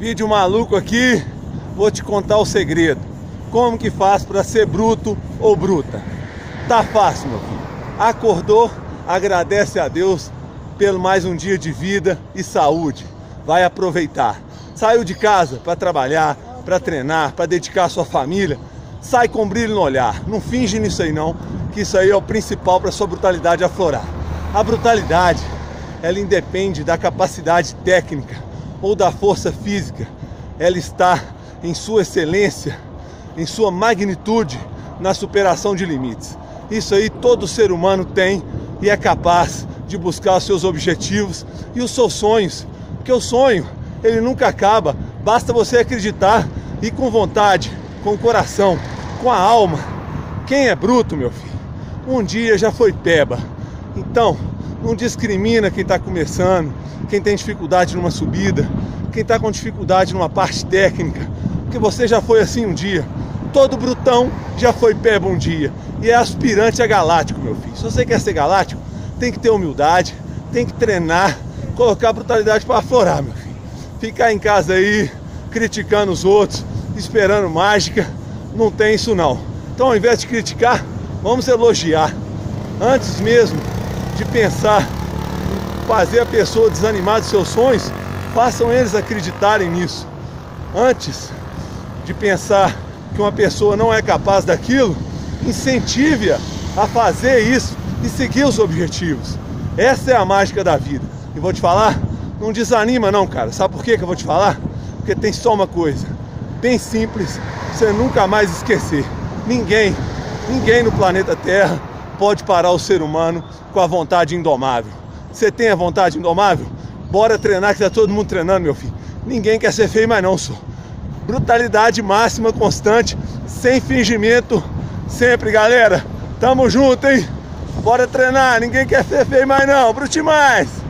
Vídeo maluco aqui, vou te contar o segredo. Como que faz para ser bruto ou bruta? Tá fácil, meu filho. Acordou, agradece a Deus pelo mais um dia de vida e saúde. Vai aproveitar. Saiu de casa para trabalhar, para treinar, para dedicar a sua família. Sai com brilho no olhar. Não finge nisso aí não, que isso aí é o principal para sua brutalidade aflorar. A brutalidade, ela independe da capacidade técnica ou da força física. Ela está em sua excelência, em sua magnitude, na superação de limites. Isso aí todo ser humano tem e é capaz de buscar os seus objetivos e os seus sonhos. Porque o sonho, ele nunca acaba, basta você acreditar e com vontade, com o coração, com a alma. Quem é bruto, meu filho, um dia já foi peba. Então, não discrimina quem está começando, quem tem dificuldade numa subida, quem está com dificuldade numa parte técnica, porque você já foi assim um dia. Todo brutão já foi peba um dia e é aspirante a galáctico, meu filho. Se você quer ser galáctico, tem que ter humildade, tem que treinar, colocar a brutalidade para aflorar, meu filho. Ficar em casa aí, criticando os outros, esperando mágica, não tem isso não. Então, ao invés de criticar, vamos elogiar. Antes mesmo de pensar em fazer a pessoa desanimar dos seus sonhos, façam eles acreditarem nisso. Antes de pensar que uma pessoa não é capaz daquilo, incentive-a a fazer isso e seguir os objetivos. Essa é a mágica da vida. E vou te falar, não desanima não, cara. Sabe por que eu vou te falar? Porque tem só uma coisa, bem simples, você nunca mais esquecer. Ninguém no planeta Terra pode parar o ser humano com a vontade indomável. Você tem a vontade indomável? Bora treinar, que tá todo mundo treinando, meu filho. Ninguém quer ser feio mais não, só. Brutalidade máxima, constante, sem fingimento, sempre, galera. Tamo junto, hein? Bora treinar, ninguém quer ser feio mais não, brute mais!